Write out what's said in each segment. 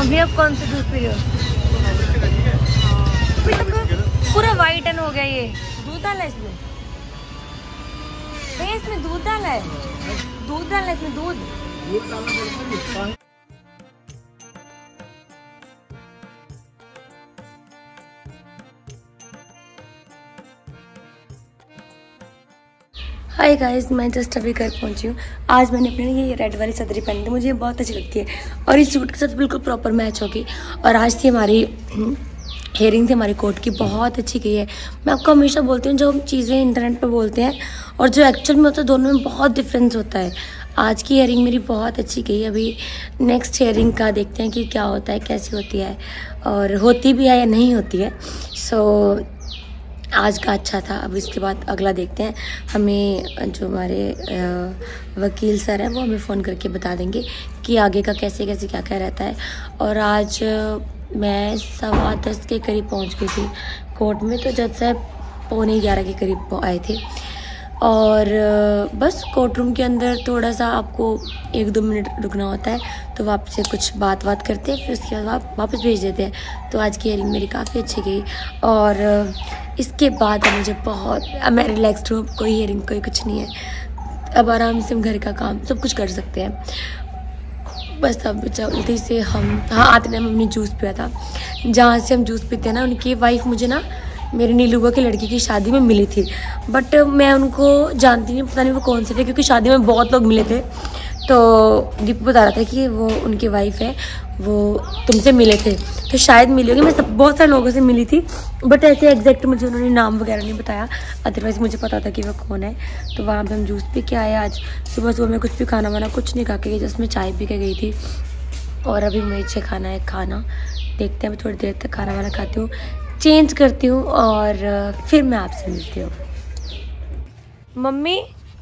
अभी आप कौन सा दूध पी रहे हो? पूरा वाइट एंड हो गया ये। दूध डाला है इसमें? भैया इसमें दूध डाला है? दूध डाला है इसमें? दूध डालना। हाय गाइस, मैं जस्ट अभी घर पहुंची हूँ। आज मैंने अपने ये रेड वाली सदरी पहनी थी, मुझे बहुत अच्छी लगती है और इस सूट के साथ बिल्कुल प्रॉपर मैच होगी। और आज थी हमारी हेयरिंग थी हमारी कोट की, बहुत अच्छी गई है। मैं आपको हमेशा बोलती हूँ जो हम चीज़ें इंटरनेट पे बोलते हैं और जो एक्चुअल में होता है दोनों में बहुत डिफरेंस होता है। आज की हेयरिंग मेरी बहुत अच्छी गई। अभी नेक्स्ट हेयरिंग का देखते हैं कि क्या होता है, कैसी होती है और होती भी है या नहीं होती है। सो आज का अच्छा था। अब इसके बाद अगला देखते हैं। हमें जो हमारे वकील सर हैं वो हमें फ़ोन करके बता देंगे कि आगे का कैसे कैसे क्या क्या रहता है। और आज मैं 10:15 के करीब पहुंच गई थी कोर्ट में, तो जज साहब 11:15 के करीब आए थे। और बस कोर्ट रूम के अंदर थोड़ा सा आपको 1-2 मिनट रुकना होता है, तो वापस से कुछ बात करते हैं, फिर उसके बाद वापस भेज देते हैं। तो आज की हेयरिंग मेरी काफ़ी अच्छी गई और इसके बाद मुझे बहुत मैं रिलैक्सड हूँ। कोई हेयरिंग कोई कुछ नहीं है, अब आराम से हम घर का काम सब कुछ कर सकते हैं। बस अब जल्दी से हम आते टाइम हमने जूस पिया था। जहाँ से हम जूस पीते हैं ना, उनकी वाइफ मुझे ना मेरे नीलू की लड़की की शादी में मिली थी, बट मैं उनको जानती नहीं, पता नहीं वो कौन से थे, क्योंकि शादी में बहुत लोग मिले थे। तो दीपू बता रहा था कि वो उनकी वाइफ है, वो तुमसे मिले थे, तो शायद मिली होगी। मैं बहुत सारे लोगों से मिली थी, बट ऐसे एग्जैक्ट मुझे उन्होंने नाम वगैरह नहीं बताया, अदरवाइज़ मुझे पता था कि वो कौन है। तो वहाँ पर हम जूस पी के आए। आज सुबह मैं कुछ भी खाना वाना कुछ नहीं खा के गई, जस्ट मैं चाय पी के गई थी। और अभी मुझे खाना है खाना, देखते हैं मैं थोड़ी देर तक खाना वाना खाती हूँ, चेंज करती हूँ और फिर मैं आपसे मिलती हूँ। मम्मी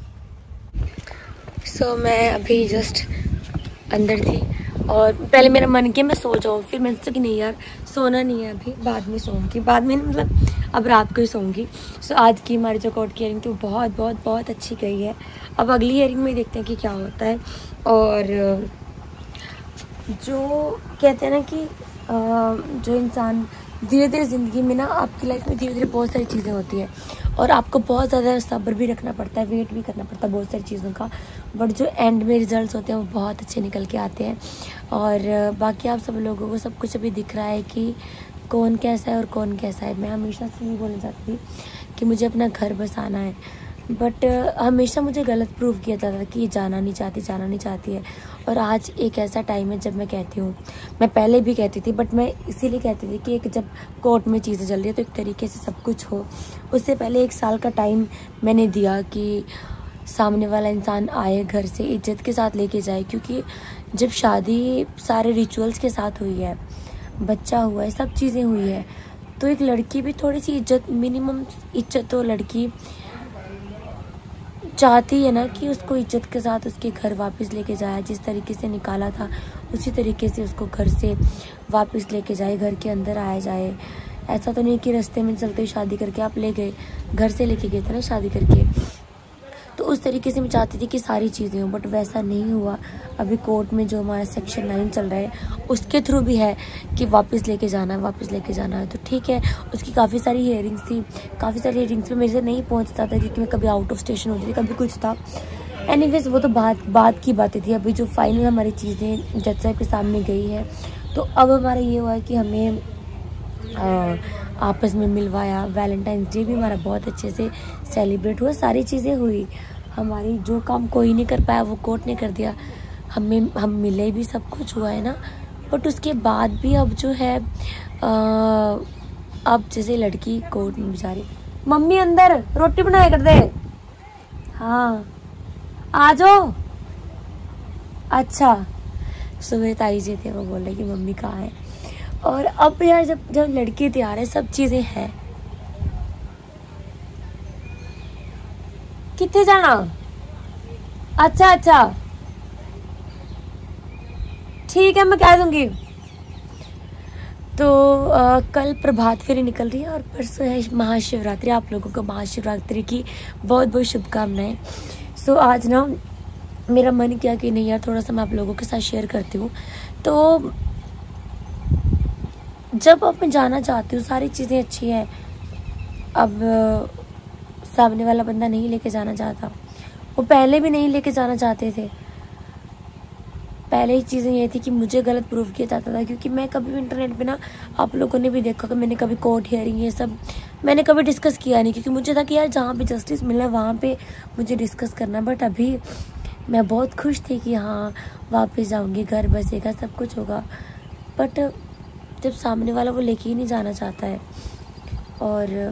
मैं अभी जस्ट अंदर थी और पहले मेरा मन किया मैं सो जाऊँ, फिर मैंने सोचा कि नहीं यार सोना नहीं है, अभी बाद में सोऊंगी, बाद में मतलब अब रात को ही सोऊंगी। आज की हमारी जो कोर्ट की हेयरिंग थी वो बहुत अच्छी गई है। अब अगली हेयरिंग में देखते हैं कि क्या होता है। और जो कहते हैं ना कि जो इंसान धीरे धीरे ज़िंदगी में ना, आपकी लाइफ में धीरे धीरे बहुत सारी चीज़ें होती हैं और आपको बहुत ज़्यादा सब्र भी रखना पड़ता है, वेट भी करना पड़ता है बहुत सारी चीज़ों का, बट जो एंड में रिजल्ट्स होते हैं वो बहुत अच्छे निकल के आते हैं। और बाकी आप सब लोगों को सब कुछ अभी दिख रहा है कि कौन कैसा है और कौन कैसा है। मैं हमेशा से यही बोलना चाहती थी कि मुझे अपना घर बसाना है, बट हमेशा मुझे गलत प्रूव किया जाता था कि ये जाना नहीं चाहती है। और आज एक ऐसा टाइम है जब मैं कहती हूँ, मैं पहले भी कहती थी, बट मैं इसीलिए कहती थी कि एक जब कोर्ट में चीज़ें चल रही है तो एक तरीके से सब कुछ हो। उससे पहले 1 साल का टाइम मैंने दिया कि सामने वाला इंसान आए, घर से इज्जत के साथ लेके जाए, क्योंकि जब शादी सारे रिचुअल्स के साथ हुई है, बच्चा हुआ है, सब चीज़ें हुई है, तो एक लड़की भी थोड़ी सी इज्जत, मिनिमम इज्जत तो लड़की चाहती है ना कि उसको इज्जत के साथ उसके घर वापस लेके जाए। जिस तरीके से निकाला था उसी तरीके से उसको घर से वापस लेके जाए, घर के अंदर आया जाए। ऐसा तो नहीं कि रास्ते में चलते ही शादी करके आप ले गए, घर से लेके गए थे ना शादी करके। तो उस तरीके से मैं चाहती थी कि सारी चीज़ें हों, बट वैसा नहीं हुआ। अभी कोर्ट में जो हमारा सेक्शन 9 चल रहा है उसके थ्रू भी है कि वापस लेके जाना है, तो ठीक है। उसकी काफ़ी सारी हियरिंग्स थी, काफ़ी सारी हियरिंग्स में मेरे से नहीं पहुंचता था क्योंकि मैं कभी आउट ऑफ स्टेशन होती थी, कभी कुछ था। एनीवेज वो तो बात की बातें थी। अभी जो फाइनल हमारी चीज़ें जज साहब के सामने गई है, तो अब हमारा ये हुआ है कि हमें आपस में मिलवाया। वैलेंटाइंस डे भी हमारा बहुत अच्छे से सेलिब्रेट हुआ, सारी चीज़ें हुई हमारी। जो काम कोई नहीं कर पाया वो कोर्ट ने कर दिया, हम मिले भी, सब कुछ हुआ है ना। बट उसके बाद भी अब जो है अब जैसे लड़की कोर्ट में बेचारी, मम्मी अंदर रोटी बनाया कर दे, हाँ आ जाओ। अच्छा, सुबह ताई जी थे, वो बोल रहे कि मम्मी कहाँ है। और अब यार जब लड़की तैयार है, सब चीज़ें हैं, कितने जाना? अच्छा ठीक है, मैं कह दूंगी। तो कल प्रभात फेरी निकल रही है और परसों है महाशिवरात्रि। आप लोगों को महाशिवरात्रि की बहुत शुभकामनाएं। आज ना मेरा मन किया कि नहीं यार थोड़ा सा मैं आप लोगों के साथ शेयर करती हूँ। तो जब अब मैं जाना चाहती हूँ, सारी चीज़ें अच्छी हैं, अब सामने वाला बंदा नहीं लेके जाना चाहता। वो पहले भी नहीं लेके जाना चाहते थे। पहले ही चीज़ें ये थी कि मुझे गलत प्रूव किया जाता था, क्योंकि मैं कभी भी इंटरनेट पे ना, आप लोगों ने भी देखा कि मैंने कभी कोर्ट हियरिंग ये सब मैंने कभी डिस्कस किया नहीं, क्योंकि मुझे था कि यार जहाँ पे जस्टिस मिला है वहाँ पे मुझे डिस्कस करना। बट अभी मैं बहुत खुश थी कि हाँ वापस जाऊँगी, घर बसेगा, सब कुछ होगा। बट जब सामने वाला वो लेके ही नहीं जाना चाहता है, और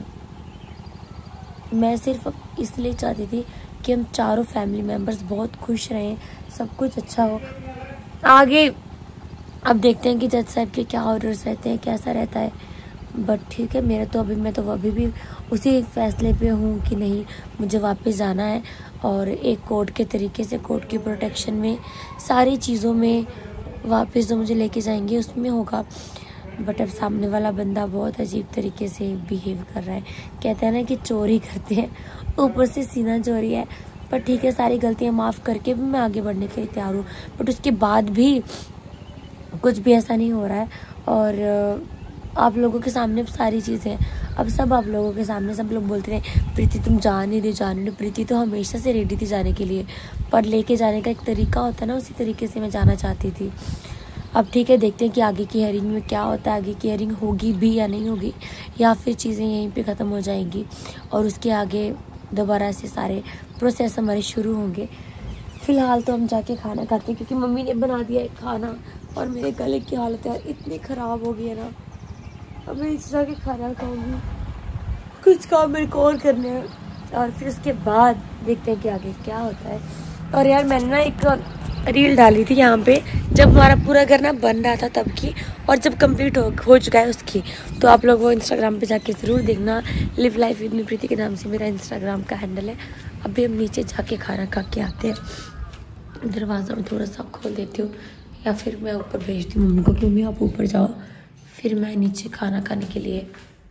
मैं सिर्फ इसलिए चाहती थी कि हम चारों फैमिली मेम्बर्स बहुत खुश रहें, सब कुछ अच्छा हो। आगे अब देखते हैं कि जज साहब के क्या ऑर्डर्स रहते हैं, कैसा रहता है। बट ठीक है, मैं तो अभी भी उसी फैसले पे हूँ कि नहीं, मुझे वापस जाना है, और एक कोर्ट के तरीके से, कोर्ट की प्रोटेक्शन में, सारी चीज़ों में वापस जो मुझे लेके जाएंगे उसमें होगा। बट अब सामने वाला बंदा बहुत अजीब तरीके से बिहेव कर रहा है। कहते हैं ना कि चोरी करते हैं, ऊपर से सीना चोरी है। पर ठीक है, सारी गलतियां माफ़ करके भी मैं आगे बढ़ने के लिए तैयार हूँ। बट उसके बाद भी कुछ भी ऐसा नहीं हो रहा है, और आप लोगों के सामने सारी चीज़ें, अब सब आप लोगों के सामने सब लोग बोलते रहे प्रीति तुम जाने दे। प्रीति तो हमेशा से रेडी थी जाने के लिए, पर लेके जाने का एक तरीका होता है ना, उसी तरीके से मैं जाना चाहती थी। अब ठीक है, देखते हैं कि आगे की हेयरिंग में क्या होता है, आगे की हेयरिंग होगी भी या नहीं होगी, या फिर चीज़ें यहीं पे ख़त्म हो जाएंगी और उसके आगे दोबारा से सारे प्रोसेस हमारे शुरू होंगे। फ़िलहाल तो हम जाके खाना खाते हैं, क्योंकि मम्मी ने बना दिया है खाना, और मेरे गले की हालत यार इतनी ख़राब हो गई है ना। अब मैं इस जाके खाना खाऊंगी, कुछ काम मेरे को और करने हैं, और फिर उसके बाद देखते हैं कि आगे क्या होता है। और यार मैंने ना एक रील डाली थी यहाँ पे, जब हमारा पूरा घर ना बन रहा था तब की, और जब कंप्लीट हो चुका है उसकी, तो आप लोग वो इंस्टाग्राम पे जाके ज़रूर देखना। Live life with me Preeti के नाम से मेरा इंस्टाग्राम का हैंडल है। अभी हम नीचे जाके खाना खा के आते हैं। दरवाज़ा में थोड़ा सा खोल देती हूँ, या फिर मैं ऊपर भेजती हूँ मम्मी को कि मम्मी आप ऊपर जाओ, फिर मैं नीचे खाना खाने के लिए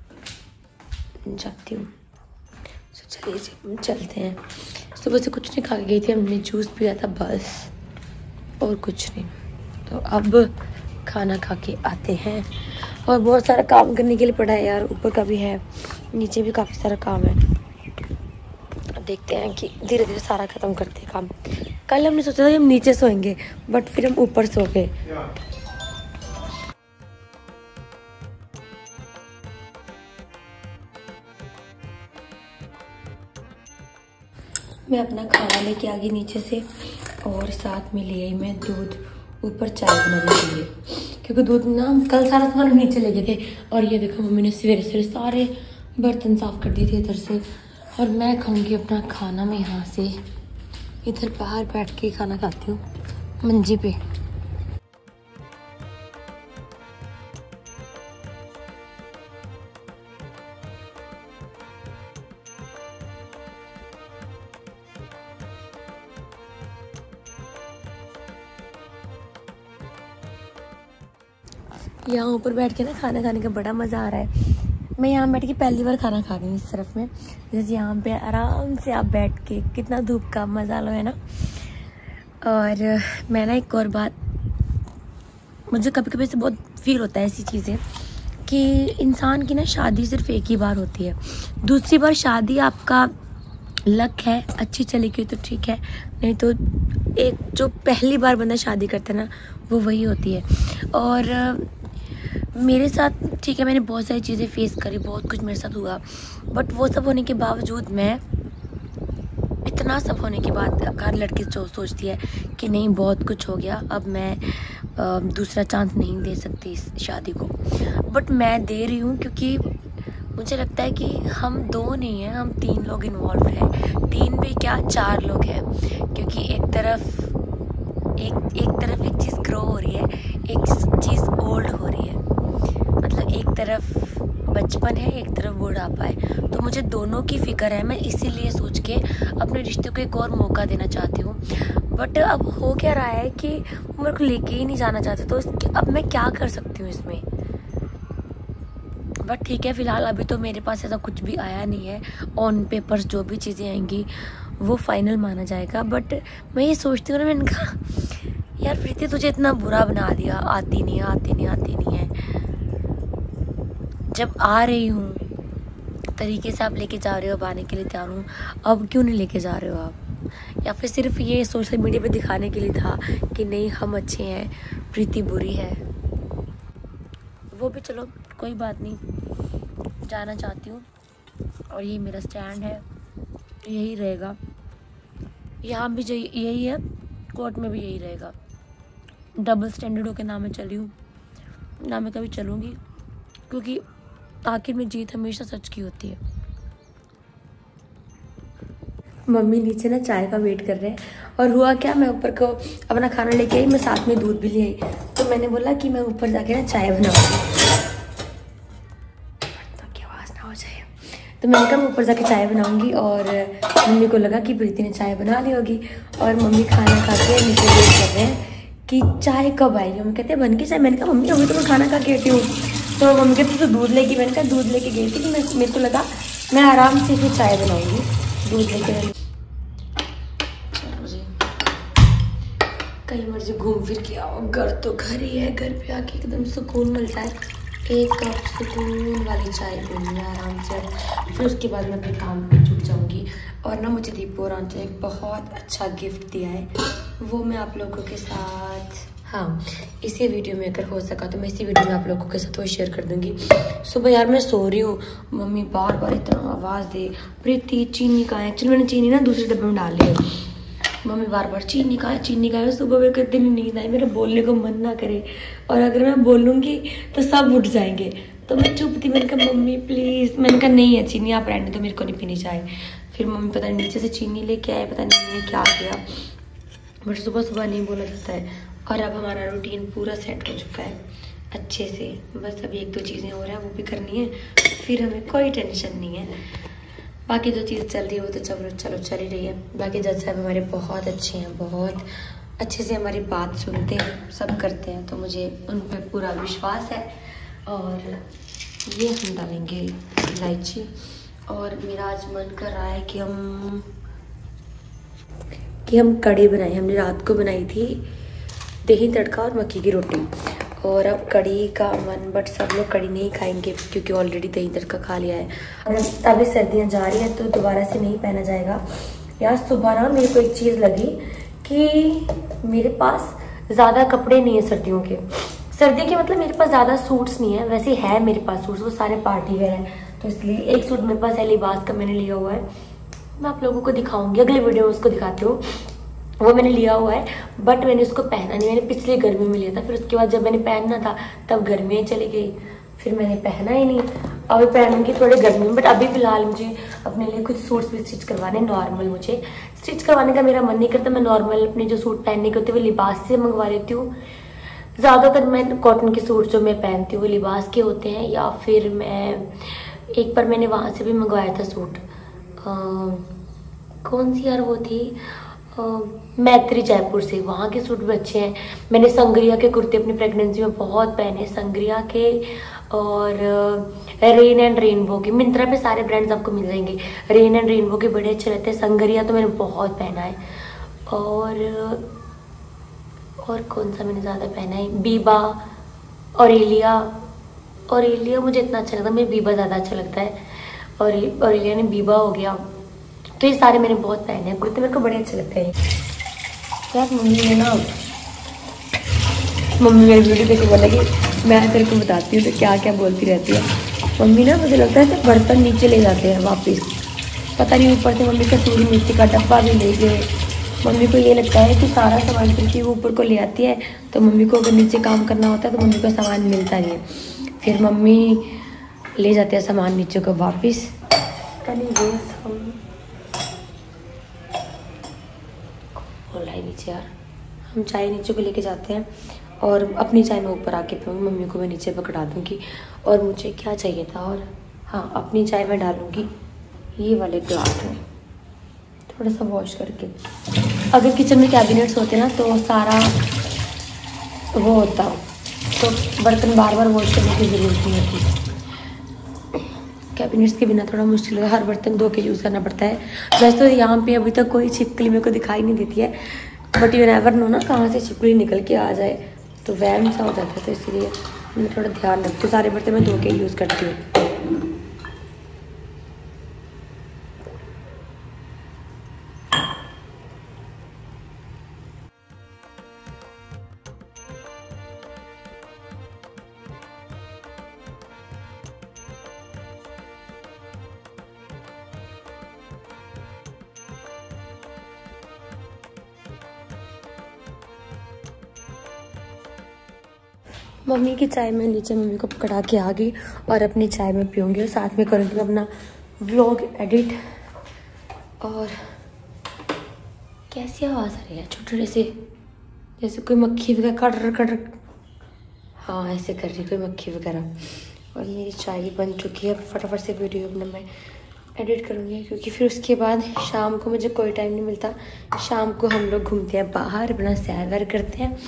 जाती हूँ। तो चलिए चलते हैं। सुबह से कुछ नहीं खा के गई थी, हमने जूस पिया था बस, और कुछ नहीं। तो अब खाना खा के आते हैं, और बहुत सारा काम करने के लिए पड़ा है यार, ऊपर का भी है, नीचे भी काफ़ी सारा काम है। देखते हैं कि धीरे धीरे सारा ख़त्म करते हैं काम। कल हमने सोचा था कि हम नीचे सोएंगे, बट फिर हम ऊपर सो गए। मैं अपना खाना लेके आ गई नीचे से, और साथ में ले आई मैं दूध ऊपर चाय बनाने के लिए, क्योंकि दूध ना कल सारा सामान नीचे ले गए थे। और ये देखो मम्मी ने सवेरे सवेरे सारे बर्तन साफ कर दिए थे इधर से। और मैं खाऊंगी अपना खाना, मैं यहाँ से इधर बाहर बैठ के खाना खाती हूँ मंजी पे। यहाँ ऊपर बैठ के ना खाना खाने का बड़ा मज़ा आ रहा है। मैं यहाँ बैठ के पहली बार खाना खा रही हूँ इस तरफ में, जैसे यहाँ पे आराम से आप बैठ के, कितना धूप का मज़ा लो है ना। और मैं ना एक और बात, मुझे कभी कभी से बहुत फील होता है ऐसी चीज़ें कि इंसान की ना शादी सिर्फ एक ही बार होती है। दूसरी बार शादी आपका लक है, अच्छी चलेगी तो ठीक है, नहीं तो एक जो पहली बार बंदा शादी करता है ना, वो वही होती है। और मेरे साथ ठीक है, मैंने बहुत सारी चीज़ें फेस करी, बहुत कुछ मेरे साथ हुआ, बट वो सब होने के बावजूद मैं, इतना सब होने के बाद हर लड़की सोचती है कि नहीं बहुत कुछ हो गया, अब मैं दूसरा चांस नहीं दे सकती इस शादी को। बट मैं दे रही हूँ, क्योंकि मुझे लगता है कि हम दो नहीं हैं, हम 3 लोग इन्वॉल्व हैं, 3 भी क्या 4 लोग हैं, क्योंकि एक तरफ एक चीज़ ग्रो हो रही है, एक चीज़ ओल्ड हो रही है। मतलब एक तरफ बचपन है, एक तरफ बुढ़ापा है, तो मुझे दोनों की फिक्र है। मैं इसीलिए सोच के अपने रिश्ते को एक और मौका देना चाहती हूँ। बट अब हो क्या रहा है कि मेरे को लेके ही नहीं जाना चाहते, तो अब मैं क्या कर सकती हूँ इसमें। बट ठीक है, फ़िलहाल अभी तो मेरे पास ऐसा कुछ भी आया नहीं है। ऑन पेपर्स जो भी चीज़ें आएंगी वो फाइनल माना जाएगा। बट मैं ये सोचती हूँ ना, मैंने कहा यार प्रीति तुझे इतना बुरा बना दिया, आती नहीं है। जब आ रही हूँ तरीके से आप लेके जा रहे हो, अब आने के लिए तैयार हूँ, अब क्यों नहीं लेके जा रहे हो आप? या फिर सिर्फ ये सोशल मीडिया पे दिखाने के लिए था कि नहीं हम अच्छे हैं, प्रीति बुरी है? वो भी चलो कोई बात नहीं, जाना चाहती हूँ और ये मेरा स्टैंड है, यही रहेगा। यहाँ भी यही है, कोर्ट में भी यही रहेगा। डबल स्टैंडर्ड होकर ना मैं चली हूँ ना मैं कभी चलूँगी, क्योंकि आखिर में जीत हमेशा सच की होती है। मम्मी नीचे ना चाय का वेट कर रहे हैं और हुआ क्या, मैं ऊपर को अपना खाना लेके आई, मैं साथ में दूध भी ले आई, तो मैंने बोला कि मैं ऊपर जाके ना चाय बनाऊंगी तो की आवाज़ ना हो जाए। तो मैंने कहा मैं ऊपर जाके चाय बनाऊंगी और मम्मी को लगा कि प्रीति ने चाय बना ली होगी और मम्मी खाना खा के नीचे वेट कर रहे हैं कि चाय कब आएगी। मम्मी कहते हैं बन के चाय। मैंने कहा मम्मी अभी तो मैं खाना खा के हटी हूँ। तो मम्मी कहती तो दूध लेके, मैंने कहा दूध लेके गई थी कि मेरे को लगा मैं आराम से फिर चाय बनाऊंगी, दूध लेके कहीं मर्जी घूम फिर के आओ। घर तो घर ही है, घर पे आके एकदम सुकून मिलता है। एक कप सुकून वाली चाय पीनी है आराम से, फिर उसके बाद मैं अपने काम में जुट जाऊंगी। और ना मुझे दीपो और आंचल एक बहुत अच्छा गिफ्ट दिया है, वो मैं आप लोगों के साथ, हाँ इसी वीडियो में अगर हो सका तो मैं इसी वीडियो में आप लोगों के साथ वो शेयर कर दूंगी। सुबह यार मैं सो रही हूँ, मम्मी बार बार इतना आवाज़ दे, प्रीति चीनी का है। एक्चुअली मैंने चीनी ना दूसरे डब्बे में डाल ली है। मम्मी बार बार चीनी का है, चीनी का है। सुबह में कितनी नींद आई, मेरा बोलने को मन ना करे, और अगर मैं बोलूँगी तो सब उठ जाएंगे। तो मैं चुप थी, मैंने कहा मम्मी प्लीज़, मैंने कहा नहीं है चीनी आप रहने दो, मेरे को नहीं पीनी चाय। फिर मम्मी पता नहीं नीचे से चीनी लेके आए, पता नहीं मैंने क्या किया, बट सुबह सुबह नहीं बोला जाता है। और अब हमारा रूटीन पूरा सेट हो चुका है अच्छे से, बस अभी एक दो चीज़ें हो रहा है वो भी करनी है, फिर हमें कोई टेंशन नहीं है। बाकी जो चीज़ चल रही है वो तो चलो चल ही रही है। बाकी जज साहब हमारे बहुत अच्छे हैं, बहुत अच्छे से हमारी बात सुनते हैं, सब करते हैं, तो मुझे उन पर पूरा विश्वास है। और ये हम डालेंगे इलायची। और मेरा आज मन कर रहा है कि हम कढ़ी बनाएं। हमने रात को बनाई थी दही तड़का और मक्की की रोटी, और अब कढ़ी का मन, बट सब लोग कढ़ी नहीं खाएंगे क्योंकि ऑलरेडी दही तड़का खा लिया है। अभी सर्दियाँ जा रही हैं तो दोबारा से नहीं पहना जाएगा। यार सुबह ना मेरे को एक चीज़ लगी कि मेरे पास ज़्यादा कपड़े नहीं है सर्दियों के। सर्दी के मतलब मेरे पास ज़्यादा सूट्स नहीं है, वैसे है मेरे पास सूट्स, वो सारे पार्टी वेयर हैं, तो इसलिए एक सूट मेरे पास है लिबास का, मैंने लिया हुआ है, मैं आप लोगों को दिखाऊंगी अगले वीडियो में, उसको दिखाती हूँ। वो मैंने लिया हुआ है बट मैंने उसको पहना नहीं, मैंने पिछली गर्मी में लिया था, फिर उसके बाद जब मैंने पहनना था तब गर्मियाँ चली गई, फिर मैंने पहना ही नहीं। अभी पहनूंगी थोड़े गर्मी में, बट अभी फिलहाल मुझे अपने लिए कुछ सूट्स भी स्टिच करवाने। नॉर्मल मुझे स्टिच करवाने का मेरा मन नहीं करता, मैं नॉर्मल अपने जो सूट पहनने के होते हैं वो लिबास से मंगवा लेती हूँ। ज़्यादातर मैं कॉटन के सूट जो मैं पहनती हूँ वो लिबास के होते हैं, या फिर मैं एक बार मैंने वहाँ से भी मंगवाया था सूट, कौन सी यार वो थी, मैत्री जयपुर से, वहाँ के सूट भी अच्छे हैं। मैंने संग्रिया के कुर्ते अपनी प्रेगनेंसी में बहुत पहने, संग्रिया के और रेन एंड रेनबो के। मिंत्रा पे सारे ब्रांड्स आपको मिल जाएंगे, रेन एंड रेनबो के बड़े अच्छे रहते हैं। संग्रिया तो मैंने बहुत पहना है। और कौन सा मैंने ज़्यादा पहना है, बीबा, ऑरेलिया मुझे इतना अच्छा लगता है, मुझे बीबा ज़्यादा अच्छा लगता है, और ऑरेलिया ने बीबा हो गया। तो ये सारे मैंने बहुत पहने हैं कुर्ते, मेरे को बड़े अच्छे लगते हैं। यार मम्मी मेरी वीडियो देख के बोला कि मैं तेरे को बताती हूँ तो क्या क्या बोलती रहती है। मम्मी ना मुझे लगता है कि बर्तन नीचे ले जाते हैं वापस, पता नहीं ऊपर से मम्मी कसूरी मेथी का डब्बा भी ले गए। मम्मी को ये लगता है कि सारा सामान फिर वो ऊपर को ले आती है, तो मम्मी को अगर नीचे काम करना होता है तो मम्मी को सामान मिलता नहीं है, फिर मम्मी ले जाते हैं सामान नीचे को वापस। बोल रहा है नीचे यार, हम चाय नीचे को लेके जाते हैं और अपनी चाय में ऊपर आके पीऊँगी, मम्मी को मैं नीचे पकड़ा दूँगी। और मुझे क्या चाहिए था, और हाँ अपनी चाय में डालूँगी ये वाले ग्लास में थोड़ा सा वॉश करके। अगर किचन में कैबिनेट्स होते ना तो सारा वो होता, तो बर्तन बार बार वॉश करने की ज़रूरत नहीं होती। कैबिनेट्स के बिना थोड़ा मुश्किल है, हर बर्तन धो के यूज़ करना पड़ता है। वैसे तो यहाँ पे अभी तक कोई छिपकली मेरे को दिखाई नहीं देती है, बट यू नेवर नो ना कहाँ से छिपकली निकल के आ जाए, तो वहम सा हो जाता है, तो इसलिए मैं थोड़ा ध्यान रखती हूँ, सारे बर्तन मैं धो के यूज़ करती हूँ। मम्मी की चाय में नीचे मम्मी को पकड़ा के आ गई और अपनी चाय में पीऊँगी और साथ में करूँगी अपना व्लॉग एडिट। और कैसी आवाज़ आ रही है, छोटे से जैसे कोई मक्खी वगैरह कटर कटर, हाँ ऐसे कर रही कोई मक्खी वगैरह। और मेरी चाय भी बन चुकी है, फटाफट से वीडियो अपना मैं एडिट करूँगी क्योंकि फिर उसके बाद शाम को मुझे कोई टाइम नहीं मिलता। शाम को हम लोग घूमते हैं बाहर, अपना सैर वैर करते हैं।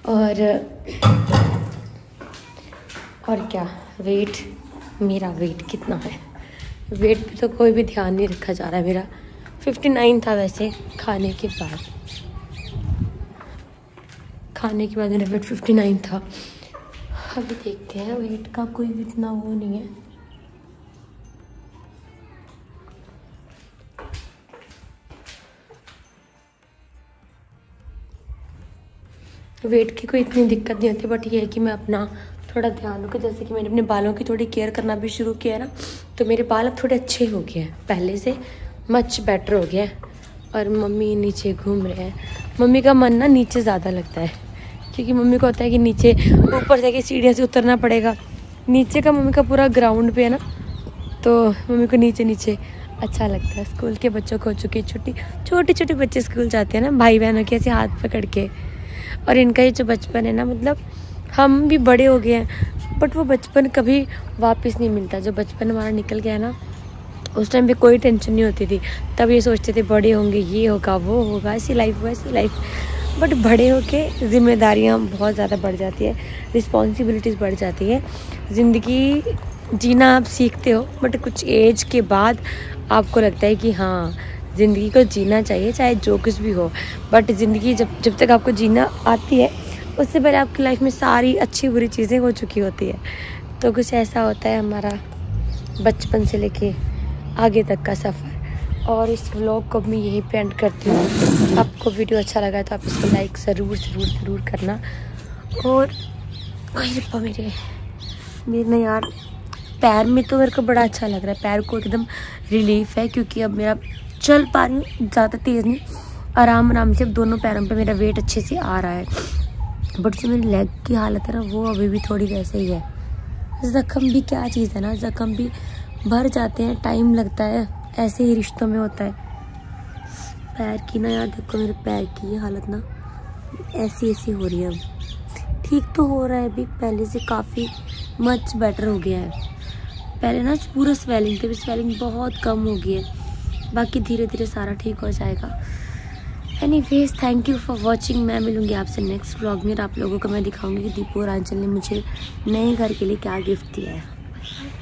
और क्या वेट, मेरा वेट कितना है, वेट पे तो कोई भी ध्यान नहीं रखा जा रहा है। मेरा 59 था वैसे, खाने के बाद मेरा वेट 59 था। अभी देखते हैं, वेट का कोई भी इतना वो नहीं है। वेट की कोई इतनी दिक्कत नहीं होती, बट ये है कि मैं अपना थोड़ा ध्यान रखूँ। जैसे कि मैंने अपने बालों की थोड़ी केयर करना भी शुरू किया है ना, तो मेरे बाल अब थोड़े अच्छे हो गए हैं, पहले से मच बेटर हो गया है। और मम्मी नीचे घूम रहे हैं। मम्मी का मन ना नीचे ज़्यादा लगता है क्योंकि मम्मी को होता है कि नीचे ऊपर जाके सीढ़ियों से उतरना पड़ेगा। नीचे का मम्मी का पूरा ग्राउंड पे है ना, तो मम्मी को नीचे अच्छा लगता है। स्कूल के बच्चों को हो चुकी छोटे बच्चे स्कूल जाते हैं ना, भाई बहनों के ऐसे हाथ पकड़ के। और इनका ये जो बचपन है ना, मतलब हम भी बड़े हो गए हैं बट वो बचपन कभी वापस नहीं मिलता। जो बचपन हमारा निकल गया ना, उस टाइम पे कोई टेंशन नहीं होती थी। तब ये सोचते थे बड़े होंगे, ये होगा वो होगा, ऐसी लाइफ वैसी लाइफ। बट बड़े होके जिम्मेदारियाँ बहुत ज़्यादा बढ़ जाती है, रिस्पॉन्सिबिलिटीज़ बढ़ जाती है। ज़िंदगी जीना आप सीखते हो, बट कुछ एज के बाद आपको लगता है कि हाँ ज़िंदगी को जीना चाहिए चाहे जो कुछ भी हो। बट ज़िंदगी जब तक आपको जीना आती है, उससे पहले आपकी लाइफ में सारी अच्छी बुरी चीज़ें हो चुकी होती है। तो कुछ ऐसा होता है हमारा बचपन से लेके आगे तक का सफ़र। और इस व्लॉग को मैं यहीं पे एंड करती हूँ। आपको वीडियो अच्छा लगा तो आप इसको लाइक ज़रूर करना। और मेरे ना यार पैर में तो मेरे को बड़ा अच्छा लग रहा है, पैर को एकदम रिलीफ है क्योंकि अब मेरा चल पा रही हूँ, ज़्यादा तेज़ नहीं, आराम से अब दोनों पैरों पे मेरा वेट अच्छे से आ रहा है। बट जो मेरी लेग की हालत है ना, वो अभी भी थोड़ी वैसे ही है। ज़ख्म भी क्या चीज़ है ना, ज़ख्म भी भर जाते हैं, टाइम लगता है, ऐसे ही रिश्तों में होता है। पैर की ना यार देखो, मेरे पैर की ये हालत ना ऐसी हो रही है। अब ठीक तो हो रहा है, अभी पहले से काफ़ी मच बेटर हो गया है। पहले ना पूरा स्वेलिंग थी, स्वेलिंग बहुत कम हो गई है। बाकी धीरे धीरे सारा ठीक हो जाएगा। Anyways thank you for watching. मैं मिलूंगी आपसे नेक्स्ट व्लॉग में और आप लोगों को मैं दिखाऊंगी कि दीपू और आंचल ने मुझे नए घर के लिए क्या गिफ्ट दिया है।